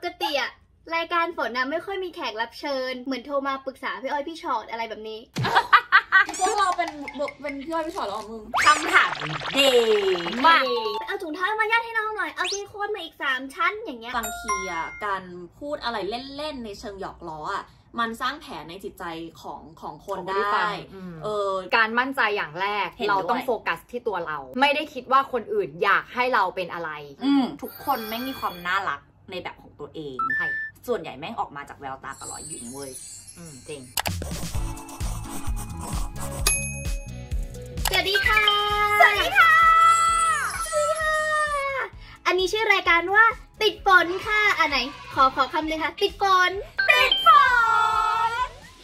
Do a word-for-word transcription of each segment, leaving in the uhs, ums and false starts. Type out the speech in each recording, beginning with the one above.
กติอะรายการฝนนะไม่ค่อยมีแขกรับเชิญเหมือนโทรมาปรึกษาพี่อ้อยพี่ชอตอะไรแบบนี้พวกเราเป็นเป็นพี่อ้อยพี่ชอตแล้วมึงคำถามดีมากเอาถุงเท้ามายัดให้น้องหน่อยเอาซิลิโคนมาอีกสามชั้นอย่างเงี้ยบางทีอ่ะการพูดอะไรเล่นๆในเชิงหยอกล้ออ่ะมันสร้างแผลในจิตใจของของคนได้เออการมั่นใจอย่างแรกเราต้องโฟกัสที่ตัวเราไม่ได้คิดว่าคนอื่นอยากให้เราเป็นอะไรทุกคนไม่มีความน่ารักในแบบของตัวเองใช่ส่วนใหญ่แม่งออกมาจากแววตากับรอยยิ้มเว้ยอืมจริงสวัสดีค่ะสวัสดีค่ะสวัสดีค่ะอันนี้ชื่อรายการว่าติดฝนค่ะอันไหนขอขอคำเลยค่ะติดฝนติดฝน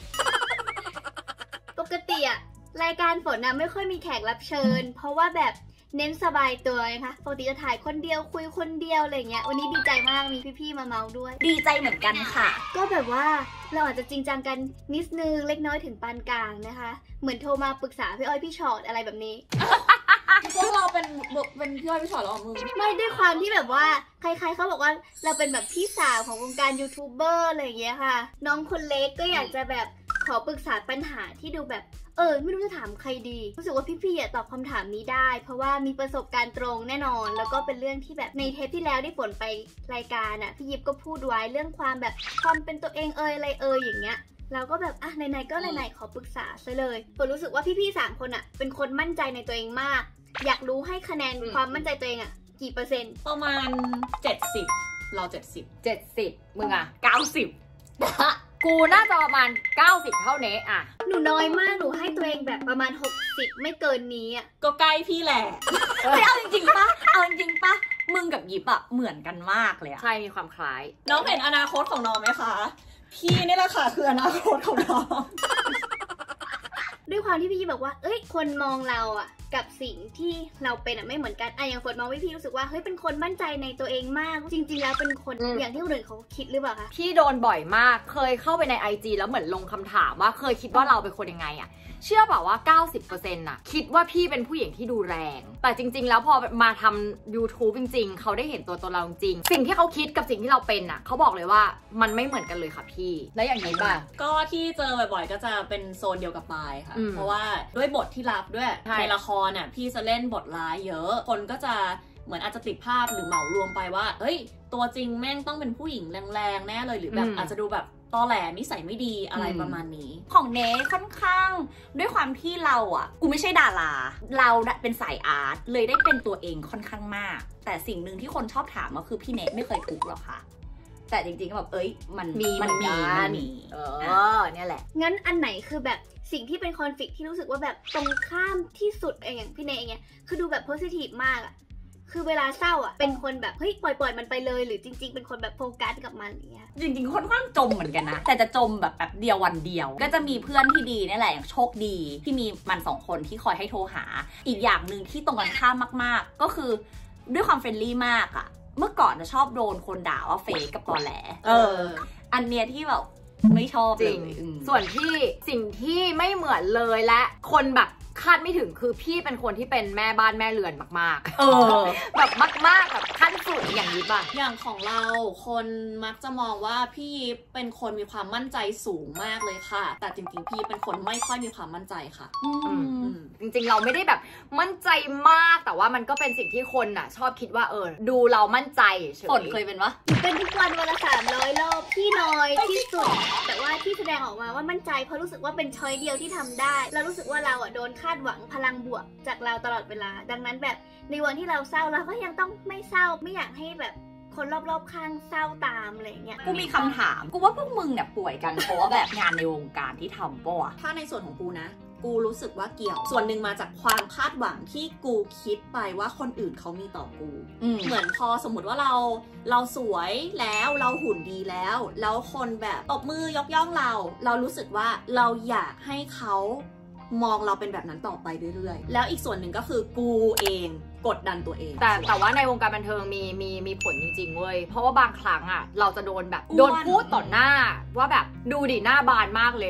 ปกติอะรายการฝนนะไม่ค่อยมีแขกรับเชิญเพราะว่าแบบเน้นสบายตัวนะคะปกติจะถ่ายคนเดียวคุยคนเดียวอะไรเงี้ยวันนี้ดีใจมากมีพี่ๆมาเมาด้วยดีใจเหมือนกันค่ะก็แบบว่าเราอาจจะจริงจังกันนิดนึงเล็กน้อยถึงปานกลางนะคะเหมือนโทรมาปรึกษาพี่อ้อยพี่ชอตอะไรแบบนี้พวกเราเป็นเป็นพี่อ้อยพี่ชอตแล้วมึงไม่ด้วยความที่แบบว่าใครๆเขาบอกว่าเราเป็นแบบพี่สาวของวงการยูทูบเบอร์อะไรอย่างเงี้ยค่ะน้องคนเล็กก็อยากจะแบบขอปรึกษาปัญหาที่ดูแบบเออไม่รู้จะถามใครดีรู้สึกว่าพี่ๆตอบคำถามนี้ได้เพราะว่ามีประสบการณ์ตรงแน่นอนแล้วก็เป็นเรื่องที่แบบในเทปที่แล้วได้ฝนไปรายการอ่ะพี่ยิปก็พูดไว้เรื่องความแบบความเป็นตัวเองเอยอะไรเอยอย่างเงี้ยเราก็แบบอ่ะไหนๆก็ไหนๆขอปรึกษาซะเลยฝนรู้สึกว่าพี่ๆสามคนอ่ะเป็นคนมั่นใจในตัวเองมากอยากรู้ให้คะแนนความมั่นใจตัวเองอ่ะกี่เปอร์เซ็นต์ประมาณเจ็ดสิบเราเจ็ดสิบเจ็ดสิบมึงอ่ะเก้าสิบกูน่าจะประมาณเก้าสิบเท่านี้อ่ะหนูน้อยมากหนูให้ตัวเองแบบประมาณหกสิบไม่เกินนี้อ่ะก็ใกล้พี่แหละไม่เอาจริงๆปะเอาจริงๆปะมึงกับยิปอะเหมือนกันมากเลยอะใช่มีความคล้ายน้องเห็นอนาคตของน้องไหมคะพี่นี่แหละค่ะคืออนาคตของน้องด้วยความที่พี่บอกว่าเอ้ยคนมองเราอะกับสิ่งที่เราเป็นอะไม่เหมือนกันอะอย่างฝนมองพี่รู้สึกว่าเฮ้ยเป็นคนมั่นใจในตัวเองมากจริงๆแล้วเป็นคนอย่างที่คนอื่นเขาคิดหรือเปล่าคะพี่โดนบ่อยมากเคยเข้าไปใน ไอ จี แล้วเหมือนลงคำถามว่าเคยคิดว่าเราเป็นคนยังไงอะเชื่อเปล่าว่า เก้าสิบเปอร์เซ็นต์ น่ะคิดว่าพี่เป็นผู้หญิงที่ดูแรงแต่จริงๆแล้วพอมาทำ ยูทูบ จริงๆเขาได้เห็นตัวตนเราจริงสิ่งที่เขาคิดกับสิ่งที่เราเป็นน่ะเขาบอกเลยว่ามันไม่เหมือนกันเลยค่ะพี่แล้วอย่างนี้บ้างก็ที่เจอบ่อยๆก็จะเป็นโซนเดียวกับปายค่ะเพราะว่าด้วยบทที่รับด้วยในละครน่ะพี่จะเล่นบทร้ายเยอะคนก็จะเหมือนอาจจะติดภาพหรือเหมารวมไปว่าเฮ้ยตัวจริงแม่งต้องเป็นผู้หญิงแรงๆแน่เลยหรือแบบอาจจะดูแบบตอแหลนิสัยไม่ดีอะไรประมาณนี้ของเนทค่อนข้างด้วยความที่เราอ่ะกูไม่ใช่ดาราเราเป็นสายอาร์ตเลยได้เป็นตัวเองค่อนข้างมากแต่สิ่งหนึ่งที่คนชอบถามก็คือพี่เนทไม่เคยถูกหรอกค่ะแต่จริงๆแบบเอ้ยมันมีมันมีมันมีเออเนี่ยแหละงั้นอันไหนคือแบบสิ่งที่เป็นคอนฟลิกต์ที่รู้สึกว่าแบบตรงข้ามที่สุดเองอย่างพี่เนทเองเนี่ยคือดูแบบโพสิทีฟมากอะคือเวลาเศร้าอ่ะเป็นคนแบบเฮ้ยปล่อยปล่อยมันไปเลยหรือจริงๆเป็นคนแบบโฟกัสกับมันอย่างเงี้ยจริงๆค่อนข้างจมเหมือนกันนะแต่จะจมแบบแบบเดียววันเดียวก็จะมีเพื่อนที่ดีนี่แหละอย่างโชคดีที่มีมันสองคนที่คอยให้โทรหาอีกอย่างหนึ่งที่ตรงกันข้ามมากๆก็คือด้วยความเฟรนลี่มากอ่ะเมื่อก่อนจะชอบโดนคนด่าว่าเฟกกับตอแหลเอออันเนี้ยที่แบบไม่ชอบจริงส่วนที่สิ่งที่ไม่เหมือนเลยและคนแบบคาดไม่ถึงคือพี่เป็นคนที่เป็นแม่บ้านแม่เรือนมากๆเออแบบมากๆแบบขั้นสุดอย่างนี้ป่ะอย่างของเราคนมักจะมองว่าพี่เป็นคนมีความมั่นใจสูงมากเลยค่ะแต่จริงๆพี่เป็นคนไม่ค่อยมีความมั่นใจค่ะจริงๆเราไม่ได้แบบมั่นใจมากแต่ว่ามันก็เป็นสิ่งที่คนน่ะชอบคิดว่าเออดูเรามั่นใจเฉยฝนเคยเป็นวะเป็นทุกวันวันละสามร้อยรอบพี่น้อยที่สุดแต่ว่าที่แสดงออกมาว่ามั่นใจเพราะรู้สึกว่าเป็นช้อยเดียวที่ทำได้เรารู้สึกว่าเราอ่ะโดนคาดหวังพลังบวกจากเราตลอดเวลาดังนั้นแบบในวันที่เราเศร้าเราก็ยังต้องไม่เศร้าไม่อยากให้แบบคนรอบๆข้างเศร้าตามอะไรเงี้ยกูมีคำถามกูว่าพวกมึงเนี่ยป่วยกันเพราะว่าแบบงานในวงการที่ทำป่ะถ้าในส่วนของกูนะกูรู้สึกว่าเกี่ยวส่วนหนึ่งมาจากความคาดหวังที่กูคิดไปว่าคนอื่นเขามีต่อกูเหมือนพอสมมติว่าเราเราสวยแล้วเราหุ่นดีแล้วแล้วคนแบบตบมือยกย่องเราเรารู้สึกว่าเราอยากให้เขามองเราเป็นแบบนั้นต่อไปเรื่อยๆแล้วอีกส่วนหนึ่งก็คือกูเองกดดันตัวเองแต่แต่ว่าในวงการบันเทิงมีมีมีผลจริงๆเว้ยเพราะว่าบางครั้งอ่ะเราจะโดนแบบโดนพูดต่อหน้าว่าแบบดูดิหน้าบานมากเลย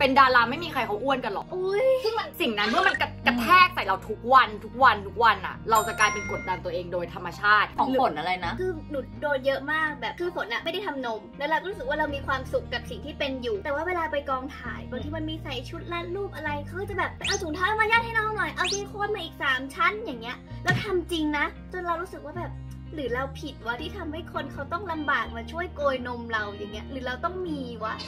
เป็นดาราไม่มีใครเขาอ้วนกันหรอกซึ่งมันสิ่งนั้นเมื่อมันกระกระแทกใส่เราทุกวันทุกวันทุกวันอ่ะเราจะกลายเป็นกดดันตัวเองโดยธรรมชาติของฝนอะไรนะคือหนูโดนเยอะมากแบบคือฝนอะไม่ได้ทำนมแล้วเราก็รู้สึกว่าเรามีความสุขกับสิ่งที่เป็นอยู่แต่ว่าเวลาไปกองถ่ายบางทีมันมีใส่ชุดรัดรูปอะไรเขาจะแบบเอาถุงเท้ามายัดให้น้องหน่อยเอาซิลิโคนมาอีกสามชั้นอย่างเงี้ยแล้วทำจริงนะจนเรารู้สึกว่าแบบหรือเราผิดวะที่ทำให้คนเขาต้องลำบากมาช่วยโกยนมเราอย่างเงี้ยหรือเราต้องมีวะ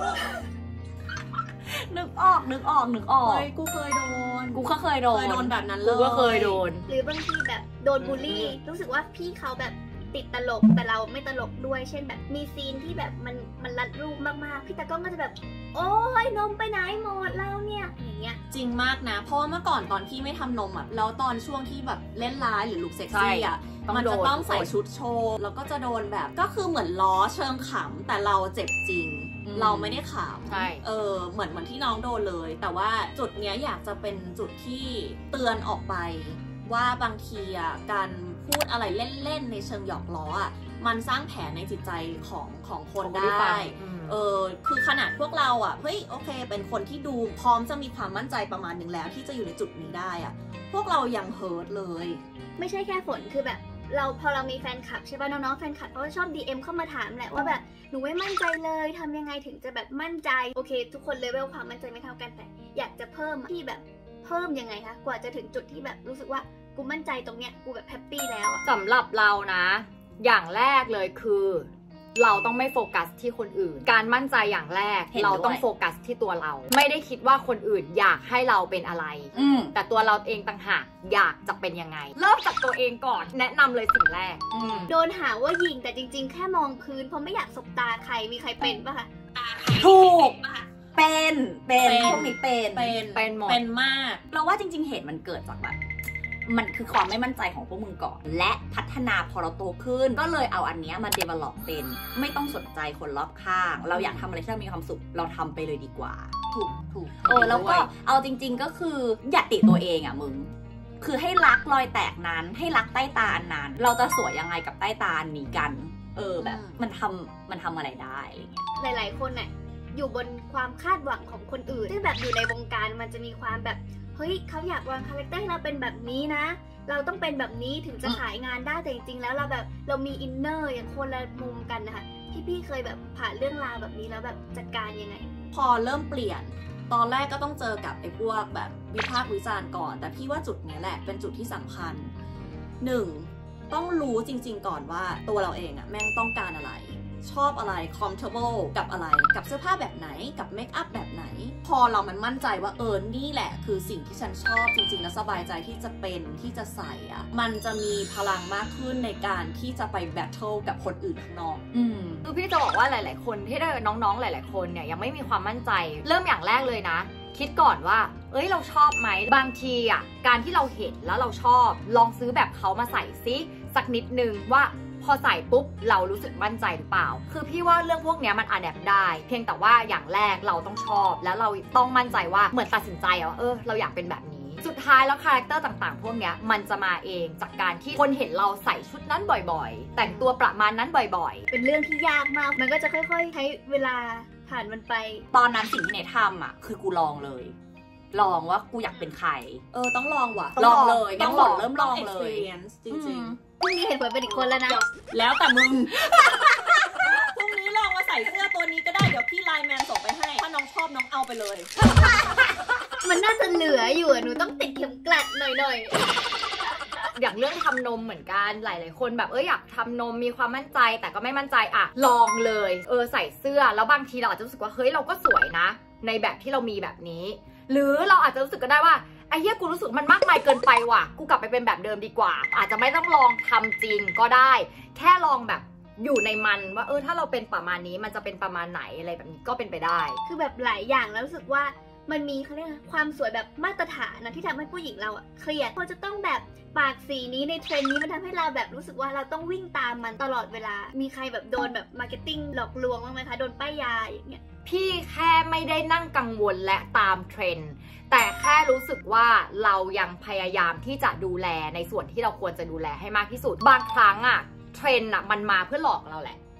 นึกออกนึกออกนึกออกเฮ้ยกูเคยโดนกูก็เคยโดนเคยโดนแบบนั้นเลยกูก็เคยโดนหรือบางทีแบบโดนบูลลี่รู้สึกว่าพี่เขาแบบติดตลกแต่เราไม่ตลกด้วยเช่นแบบมีซีนที่แบบมันมันรัดรูปมากๆพี่ตากล้องก็จะแบบโอ้ยนมไปไหนหมดแล้วเนี่ยอย่างเงี้ยจริงมากนะเพราะว่าเมื่อก่อนตอนที่ไม่ทำนมอ่ะแล้วตอนช่วงที่แบบเล่นร้ายหรือลุคเซ็กซี่อ่ะมันจะต้องใส่ชุดโชว์แล้วก็จะโดนแบบก็คือเหมือนล้อเชิงขำแต่เราเจ็บจริงเราไม่ได้ขำใช่เออเหมือนเหมือนที่น้องโดนเลยแต่ว่าจุดเนี้ยอยากจะเป็นจุดที่เตือนออกไปว่าบางทีอ่ะการพูดอะไรเล่นๆในเชิงหยอกล้ออ่ะมันสร้างแผลในจิตใจของของคนได้เออคือขนาดพวกเราอ่ะเฮ้ยโอเคเป็นคนที่ดูพร้อมจะมีความมั่นใจประมาณหนึ่งแล้วที่จะอยู่ในจุดนี้ได้อ่ะพวกเรายังเฮิร์ตเลยไม่ใช่แค่ฝนคือแบบเราพอเรามีแฟนคลับใช่ป่ะน้องๆแฟนคลับเขาชอบ ดี เอ็ม เข้ามาถามแหละว่าแบบหนูไม่มั่นใจเลยทำยังไงถึงจะแบบมั่นใจโอเคทุกคนเลเวลความมั่นใจไม่เท่ากันแต่อยากจะเพิ่มที่แบบเพิ่มยังไงคะกว่าจะถึงจุดที่แบบรู้สึกว่ากูมั่นใจตรงเนี้ยกูแบบแฮปปี้แล้วสำหรับเรานะอย่างแรกเลยคือเราต้องไม่โฟกัสที่คนอื่นการมั่นใจอย่างแรกเราต้องโฟกัสที่ตัวเราไม่ได้คิดว่าคนอื่นอยากให้เราเป็นอะไรแต่ตัวเราเองต่างหากอยากจะเป็นยังไงเริ่มจากตัวเองก่อนแนะนำเลยสิ่งแรกโดนหาว่ายิงแต่จริงๆแค่มองพื้นเพราะไม่อยากสบตาใครมีใครเป็นปะคะถูกเป็นเป็นพวกนี้เป็นเป็นเป็นหมดเป็นมากเราว่าจริงๆเหตุมันเกิดจากแบบมันคือความไม่มั่นใจของพวกมึงก่อนและพัฒนาพอเราโตขึ้นก็เลยเอาอันนี้มา develop เป็นไม่ต้องสนใจคนรอบข้างเราอยากทำอะไรที่เรามีความสุขเราทำไปเลยดีกว่าถูกถูกเออแล้วก็เอาจริงๆก็คืออย่าติตัวเองอ่ะมึงคือให้รักรอยแตกนั้นให้รักใต้ตาอันนั้นเราจะสวยยังไงกับใต้ตาอันนี้กันเออแบบมันทำมันทำอะไรได้อะไรเงี้ยหลายๆคนเนี่ยอยู่บนความคาดหวังของคนอื่นที่แบบอยู่ในวงการมันจะมีความแบบเฮ้ยเขาอยากวางคาแรคเตอร์ให้เราเป็นแบบนี้นะเราต้องเป็นแบบนี้ถึงจะขายงานได้แต่จริงๆแล้วเราแบบเรามีอินเนอร์อย่างคนละมุมกันนะคะที่พี่เคยแบบผ่านเรื่องราวแบบนี้แล้วแบบจัดการยังไงพอเริ่มเปลี่ยนตอนแรกก็ต้องเจอกับไอ้พวกแบบวิพากษ์วิจารณ์ก่อนแต่พี่ว่าจุดนี้แหละเป็นจุดที่สำคัญหนึ่งต้องรู้จริงๆก่อนว่าตัวเราเองอะแม่งต้องการอะไรชอบอะไร comfortable กับอะไรกับเสื้อผ้าแบบไหนกับเมคอัพแบบไหนพอเรามันมั่นใจว่าเออนี่แหละคือสิ่งที่ฉันชอบจริงๆแล้วสบายใจที่จะเป็นที่จะใส่อ่ะมันจะมีพลังมากขึ้นในการที่จะไปแบทเทิลกับคนอื่นข้างนอกอืมคือพี่จะบอกว่าหลายๆคนที่ได้น้องๆหลายๆคนเนี่ยยังไม่มีความมั่นใจเริ่มอย่างแรกเลยนะคิดก่อนว่าเอ้ยเราชอบไหมบางทีอ่ะการที่เราเห็นแล้วเราชอบลองซื้อแบบเขามาใส่ซิสักนิดนึงว่าพอใส่ปุ๊บเรารู้สึกมั่นใจหรือเปล่าคือพี่ว่าเรื่องพวกนี้มันอะแดปได้เพียงแต่ว่าอย่างแรกเราต้องชอบแล้วเราต้องมั่นใจว่าเหมือนตัดสินใจว่าเออเราอยากเป็นแบบนี้สุดท้ายแล้วคาแรคเตอร์ต่างๆพวกนี้มันจะมาเองจากการที่คนเห็นเราใส่ชุดนั้นบ่อยๆแต่งตัวประมาณนั้นบ่อยๆเป็นเรื่องที่ยากมากมันก็จะค่อยๆใช้เวลาผ่านมันไปตอนนั้นสิ่งที่เนททำอ่ะคือกูลองเลยลองว่ากูอยากเป็นใครเออต้องลองว่ะลองเลยต้องลองเริ่มลองเลยจริงๆพรุ่งนี้เห็นผลเป็นอีกคนแล้วนะแล้วแต่มึงพรุ่งนี้ลองมาใส่เสื้อตัวนี้ก็ได้เดี๋ยวพี่ไลน์แมนส่งไปให้ถ้าน้องชอบน้องเอาไปเลยมันน่าจะเหลืออยู่หนูต้องติดเข็มกลัดหน่อยๆอย่างเรื่องทำนมเหมือนกันหลายๆคนแบบเอออยากทำนมมีความมั่นใจแต่ก็ไม่มั่นใจอ่ะลองเลยเออใส่เสื้อแล้วบางทีเราอาจจะรู้สึกว่าเฮ้ยเราก็สวยนะในแบบที่เรามีแบบนี้หรือเราอาจจะรู้สึกก็ได้ว่าไอ้เหี้ยกูรู้สึกมันมากมายเกินไปว่ะกูกลับไปเป็นแบบเดิมดีกว่าอาจจะไม่ต้องลองทำจริงก็ได้แค่ลองแบบอยู่ในมันว่าเออถ้าเราเป็นประมาณนี้มันจะเป็นประมาณไหนอะไรแบบนี้ก็เป็นไปได้คือแบบหลายอย่างแล้วรู้สึกว่ามันมีเขาเรียกความสวยแบบมาตรฐานนะที่ทำให้ผู้หญิงเราอะเครียดเพราะจะต้องแบบปากสีนี้ในเทรนด์นี้มันทำให้เราแบบรู้สึกว่าเราต้องวิ่งตามมันตลอดเวลามีใครแบบโดนแบบมาร์เก็ตติ้งหลอกลวงบ้างไหมคะโดนป้ายยาอย่างเงี้ยพี่แค่ไม่ได้นั่งกังวลและตามเทรนด์แต่แค่รู้สึกว่าเรายังพยายามที่จะดูแลในส่วนที่เราควรจะดูแลให้มากที่สุดบางครั้งอะเทรนด์อะมันมาเพื่อหลอกเราแหละ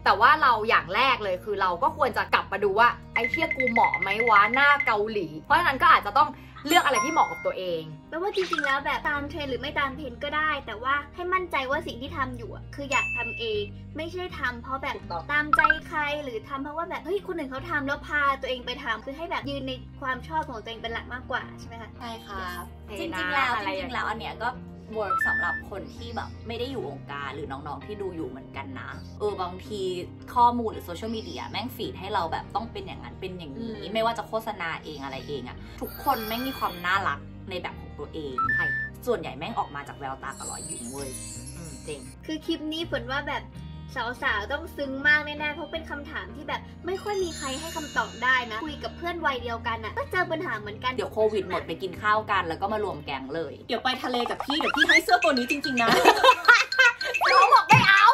แต่ว่าเราอย่างแรกเลยคือเราก็ควรจะกลับมาดูว่าไอ้เที่ยกูเหมาะไหมวะหน้าเกาหลีเพราะฉะนั้นก็อาจจะต้องเลือกอะไรที่เหมาะกับตัวเองแปลว่าจริงๆแล้วแบบตามเทรนหรือไม่ตามเทรนก็ได้แต่ว่าให้มั่นใจว่าสิ่งที่ทำอยู่คืออยากทำเองไม่ใช่ทำเพราะแบบตามใจใครหรือทำเพราะว่าแบบเฮ้ยคนอื่นเขาทำแล้วพาตัวเองไปทำคือให้แบบยืนในความชอบของตัวเองเป็นหลักมากกว่าใช่ไหมคะใช่ค่ะจริงๆแล้วจริงๆแล้วอันเนี้ยก็เวิร์กสำหรับคนที่แบบไม่ได้อยู่วงการหรือน้องๆที่ดูอยู่เหมือนกันนะเออบางทีข้อมูลหรือโซเชียลมีเดียแม่งฟีดให้เราแบบต้องเป็นอย่างนั้นเป็นอย่างนี้ไม่ว่าจะโฆษณาเองอะไรเองอะทุกคนแม่งมีความน่ารักในแบบของตัวเองใช่ส่วนใหญ่แม่งออกมาจากแววตากับรอยยิ้มเว้ยจริงคือคลิปนี้ฝนว่าแบบสาวๆต้องซึ้งมากแน่ๆเพราะเป็นคำถามที่แบบไม่ค่อยมีใครให้คำตอบได้นะคุยกับเพื่อนวัยเดียวกันอ่ะก็เจอปัญหาเหมือนกันเดี๋ยวโควิดหมดไปกินข้าวกันแล้วก็มารวมแก๊งเลยเดี๋ยวไปทะเลกับพี่เดี๋ยวพี่ให้เสื้อตัวนี้จริงๆนะเขาบอกไม่เอา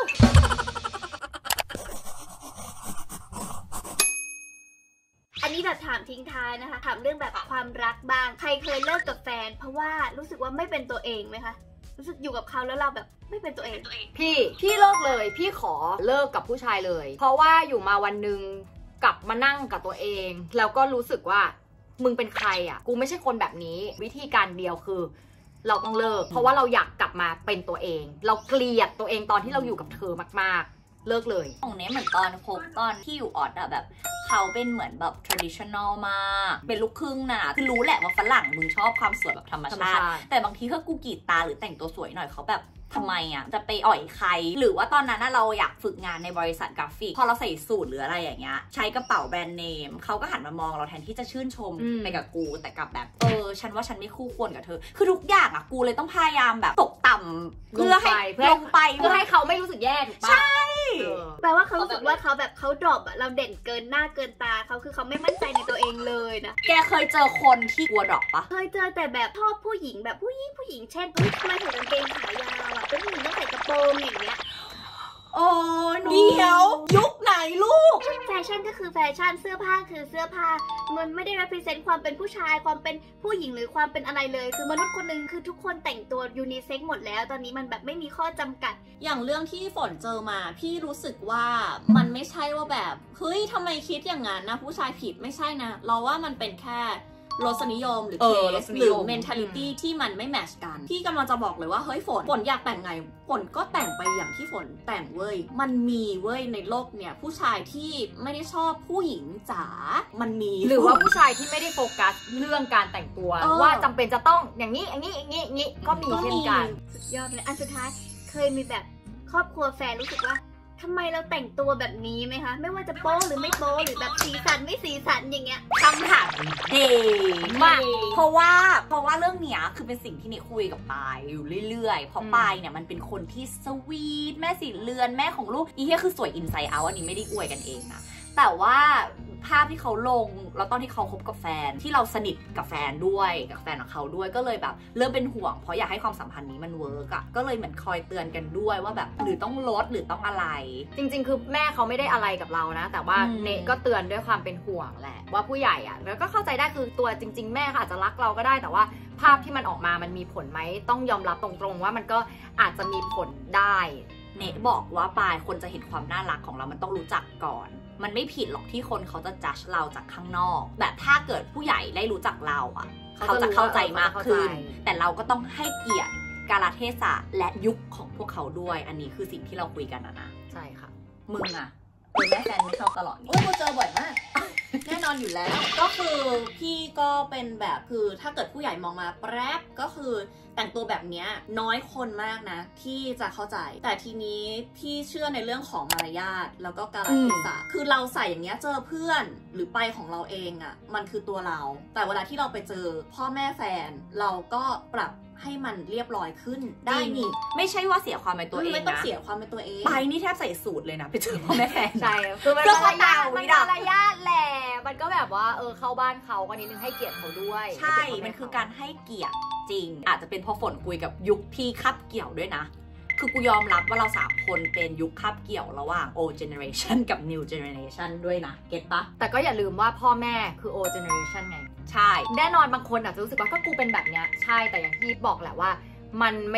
อันนี้แบบถามทิ้งท้ายนะคะถามเรื่องแบบความรักบ้างใครเคยเลิกกับแฟนเพราะว่ารู้สึกว่าไม่เป็นตัวเองไหมคะรู้สึกอยู่กับเขาแล้วเราแบบไม่เป็นตัวเองพี่พี่เลิกเลยพี่ขอเลิกกับผู้ชายเลยเพราะว่าอยู่มาวันหนึ่งกลับมานั่งกับตัวเองแล้วก็รู้สึกว่ามึงเป็นใครอ่ะกูไม่ใช่คนแบบนี้วิธีการเดียวคือเราต้องเลิกเพราะว่าเราอยากกลับมาเป็นตัวเองเราเกลียดตัวเองตอนที่เราอยู่กับเธอมากๆเลิกเลยตรงนี้เหมือนตอนคบตอนที่อยู่ออดอะแบบเขาเป็นเหมือนแบบ traditional มากเป็นลูกครึ่งน่ะคือรู้แหละว่าฝรั่งมึงชอบความสวยแบบธรรมชาติแต่บางทีถ้ากูกรีดตาหรือแต่งตัวสวยหน่อยเขาแบบทำไมอ่ะจะไปอ่อยใครหรือว่าตอนนั้นเราอยากฝึกงานในบริษัทกราฟิกพอเราใส่สูทหรืออะไรอย่างเงี้ยใช้กระเป๋าแบรนด์เนมเขาก็หันมามองเราแทนที่จะชื่นชมไปกับกูแต่กับแบบเออฉันว่าฉันไม่คู่ควรกับเธอคือทุกอย่างอ่ะกูเลยต้องพยายามแบบตกต่ำเพื่อให้ลงไปเพื่อให้เขาไม่รู้สึกแย่ถูกปะใช่แปลว่าเขารู้สึกว่าเขาแบบเขาดรอปอะเราเด่นเกินหน้าเกินตาเขาคือเขาไม่มั่นใจในตัวเองเลยนะแกเคยเจอคนที่กลัวดรอปปะเคยเจอแต่แบบชอบผู้หญิงแบบผู้หญิงผู้หญิงเช่นเฮ้ยทำไมใส่กางเกงขายาวอะเป็นผู้หญิงต้องใส่กระโปรงอย่างเงี้ยโอ้เดี๋ยวยุคไหนลูกแฟชั่นก็คือแฟชั่นเสื้อผ้าคือเสื้อผ้ามันไม่ได้ represent ความเป็นผู้ชายความเป็นผู้หญิงหรือความเป็นอะไรเลยคือมนุษย์คนนึงคือทุกคนแต่งตัวยูนิเซ็กซ์หมดแล้วตอนนี้มันแบบไม่มีข้อจำกัดอย่างเรื่องที่ฝนเจอมาพี่รู้สึกว่ามันไม่ใช่ว่าแบบเฮ้ยทำไมคิดอย่างนั้นนะผู้ชายผิดไม่ใช่นะเราว่ามันเป็นแค่รสนิยมหรือเคสหรือ mentality ที่มันไม่แมทช์กันพี่กำลังจะบอกเลยว่าเฮ้ยฝนฝนอยากแต่งไงฝนก็แต่งไปอย่างที่ฝนแต่งเว้ยมันมีเว้ยในโลกเนี่ยผู้ชายที่ไม่ได้ชอบผู้หญิงจ๋ามันมีหรือว่าผู้ชายที่ไม่ได้โฟกัสเรื่องการแต่งตัวว่าจำเป็นจะต้องอย่างนี้อย่างนี้อย่างนี้อย่างนี้ก็มีเช่นกันสุดยอดเลยอันสุดท้ายเคยมีแบบครอบครัวแฟนรู้สึกว่าทำไมเราแต่งตัวแบบนี้ไหมคะไม่ว่าจะโป๊หรือไม่โป๊หรือแบบสีสันไม่สีสันอย่างเงี้ยคำถามเดมากเพราะว่าเพราะว่าเรื่องเนี้ยคือเป็นสิ่งที่นี่คุยกับปายอยู่เรื่อยๆเพราะปายเนี่ยมันเป็นคนที่สวีทแม่สีเรือนแม่ของลูกอีเหี้ยคือสวยอินไซด์เอาท์อันนี้ไม่ได้อวยกันเองนะแต่ว่าภาพที่เขาลงแล้วตอนที่เขาคบกับแฟนที่เราสนิทกับแฟนด้วยกับแฟนของเขาด้วยก็เลยแบบเริ่มเป็นห่วงเพราะอยากให้ความสัมพันธ์นี้มันเวิร์กอ่ะก็เลยเหมือนคอยเตือนกันด้วยว่าแบบหรือต้องลดหรือต้องอะไรจริงๆคือแม่เขาไม่ได้อะไรกับเรานะแต่ว่าเนก็เตือนด้วยความเป็นห่วงแหละว่าผู้ใหญ่อ่ะแล้วก็เข้าใจได้คือตัวจริงๆแม่เขาอาจจะรักเราก็ได้แต่ว่าภาพที่มันออกมามันมีผลไหมต้องยอมรับตรงๆว่ามันก็อาจจะมีผลได้เนบอกว่าปายคนจะเห็นความน่ารักของเรามันต้องรู้จักก่อนมันไม่ผิดหรอกที่คนเขาจะจัดเราจากข้างนอกแบบถ้าเกิดผู้ใหญ่ได้รู้จักเราอ่ะเขาจะเข้าใจมากขึ้นแต่เราก็ต้องให้เกียรติกาลเทศะและยุคของพวกเขาด้วยอันนี้คือสิ่งที่เราคุยกันนะนะใช่ค่ะมึงอ่ะเป็นแม่แฟนไม่ชอบตลอดโอ้ยกูเจอบ่อยมากแน่นอนอยู่แล้วก็คือพี่ก็เป็นแบบคือถ้าเกิดผู้ใหญ่มองมาแป๊บก็คือแต่งตัวแบบนี้น้อยคนมากนะที่จะเข้าใจแต่ทีนี้พี่เชื่อในเรื่องของมารยาทแล้วก็กาลเทศะคือเราใส่อย่างเงี้ยเจอเพื่อนหรือไปของเราเองอะ่ะมันคือตัวเราแต่เวลาที่เราไปเจอพ่อแม่แฟนเราก็ปรับให้มันเรียบร้อยขึ้นได้นี่ไม่ใช่ว่าเสียความเป็นตัวเองนะไม่ต้องเสียความเป็นตัวเองไปนี่แทบใส่สูตรเลยนะไปเจอพ่อแม่แฟนใช่คือมันมารยาทมันมารยาทแหละมันก็แบบว่าเออเข้าบ้านเขาก็นิดนึงให้เกียรติเขาด้วยใช่มันคือการให้เกียรติจริงอาจจะเป็นเพราะฝนคุยกับยุคที่คับเกี่ยวด้วยนะคือกูยอมรับว่าเราสามคนเป็นยุคคับเกี่ยวระหว่าง old generation กับ new generation ด้วยนะเก็ตปะแต่ก็อย่าลืมว่าพ่อแม่คือ old generation ไงใช่แน่นอนบางคนอาจจะรู้สึกว่าก็กูเป็นแบบเนี้ยใช่แต่อย่างที่บอกแหละว่ามันไม่ได้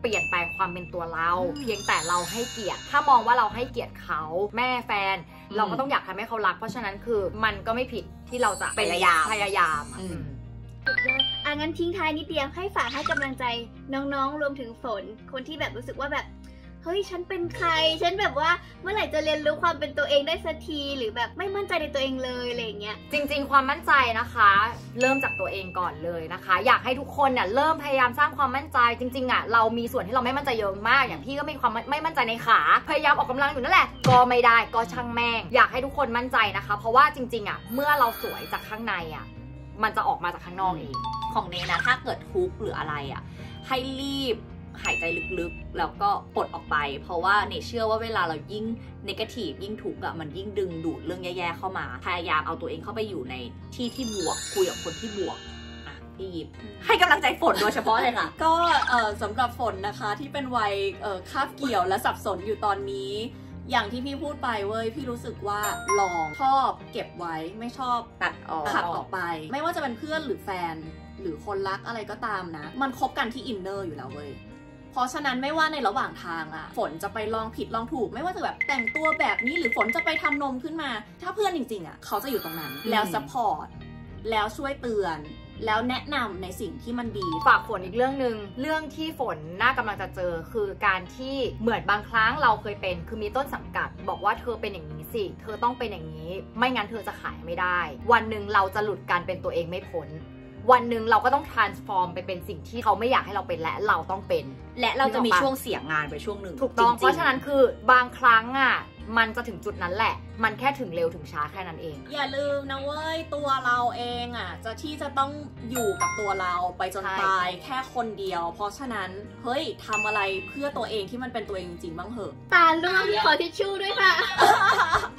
เปลี่ยนแปลงความเป็นตัวเรา เพียงแต่เราให้เกียรติถ้ามองว่าเราให้เกียรติเขาแม่แฟนเราก็ต้องอยากทำให้เขารักเพราะฉะนั้นคือมันก็ไม่ผิดที่เราจะพยายามพยายามสุดยอดอ่ะงั้นทิ้งท้ายนิดเดียวให้ฝากให้กำลังใจน้องๆรวมถึงฝนคนที่แบบรู้สึกว่าแบบเฮ้ยฉันเป็นใครฉันแบบว่าเมื่อไหร่จะเรียนรู้ความเป็นตัวเองได้สักทีหรือแบบไม่มั่นใจในตัวเองเลยอะไรอย่างเงี้ยจริงๆความมั่นใจนะคะเริ่มจากตัวเองก่อนเลยนะคะอยากให้ทุกคนเนี่ยเริ่มพยายามสร้างความมั่นใจจริงๆอ่ะเรามีส่วนที่เราไม่มั่นใจเยอะมากอย่างพี่ก็มีความไม่มั่นใจในขาพยายามออกกำลังอยู่นั่นแหละก็ไม่ได้ก็ช่างแม่งอยากให้ทุกคนมั่นใจนะคะเพราะว่าจริงๆอ่ะเมื่อเราสวยจากข้างในอ่ะมันจะออกมาจากข้างนอกเองของเนนะถ้าเกิดทุกข์หรืออะไรอ่ะให้รีบหายใจลึกๆแล้วก็ปลดออกไปเพราะว่าเนเชื่อว่าเวลาเรายิ่งเนกาทีฟยิ่งทุกข์อะมันยิ่งดึงดูดเรื่องแย่ๆเข้ามาพยายามเอาตัวเองเข้าไปอยู่ในที่ที่บวกคุยกับคนที่บวกอ่ะพี่ยิบให้กำลังใจฝนโดยเฉพาะเลยค่ะก็เอ่อสำหรับฝนนะคะที่เป็นวัยเอ่อคาบเกี่ยวและสับสนอยู่ตอนนี้อย่างที่พี่พูดไปเว้ยพี่รู้สึกว่าลองชอบเก็บไว้ไม่ชอบตัดออกขับออกไปไม่ว่าจะเป็นเพื่อนหรือแฟนหรือคนรักอะไรก็ตามนะมันคบกันที่อินเนอร์อยู่แล้วเว้ยเพราะฉะนั้นไม่ว่าในระหว่างทางอะฝนจะไปลองผิดลองถูกไม่ว่าจะแบบแต่งตัวแบบนี้หรือฝนจะไปทำนมขึ้นมาถ้าเพื่อนจริงๆอะเขาจะอยู่ตรงนั้นแล้วซัพพอร์ตแล้วช่วยเตือนแล้วแนะนำในสิ่งที่มันดีฝากฝนอีกเรื่องนึงเรื่องที่ฝนน่ากำลังจะเจอคือการที่เหมือนบางครั้งเราเคยเป็นคือมีต้นสังกัดบอกว่าเธอเป็นอย่างนี้สิเธอต้องเป็นอย่างนี้ไม่งั้นเธอจะขายไม่ได้วันหนึ่งเราจะหลุดการเป็นตัวเองไม่พ้นวันหนึ่งเราก็ต้อง transform ไปเป็นสิ่งที่เขาไม่อยากให้เราเป็นและเราต้องเป็นและเราจะมีช่วงเสียงานไปช่วงหนึ่งถูกต้องเพราะฉะนั้นคือบางครั้งอ่ะมันจะถึงจุดนั้นแหละมันแค่ถึงเร็วถึงช้าแค่นั้นเองอย่าลืมนะเว้ยตัวเราเองอ่ะจะที่จะต้องอยู่กับตัวเราไปจนตายแค่คนเดียวเพราะฉะนั้นเฮ้ยทำอะไรเพื่อตัวเองที่มันเป็นตัวเองจริงๆบ้างเหอะตาล่วงขอทิชชู่ด้วยค่ะ